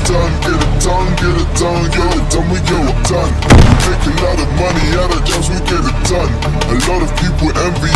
done, get it done, get it done, get it done, we get it done. We make a lot of money out of jobs, we get it done. A lot of people envy